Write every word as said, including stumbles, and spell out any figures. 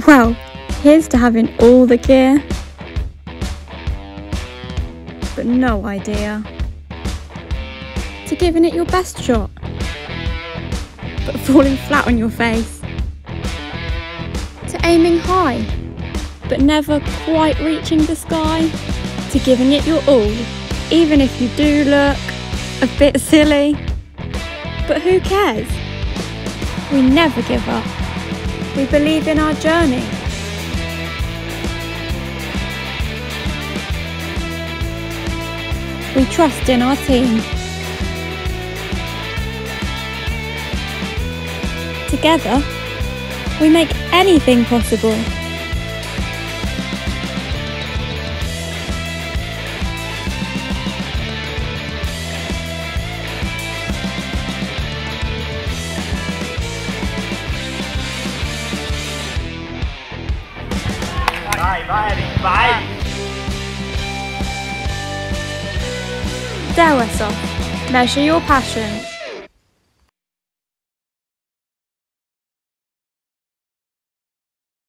Well, here's to having all the gear, but no idea. To giving it your best shot, but falling flat on your face. To aiming high, but never quite reaching the sky. To giving it your all, even if you do look a bit silly. But who cares? We never give up. We believe in our journey. We trust in our team. Together, we make anything possible. Vai, vai, vai! Dewesoft, measure your passion.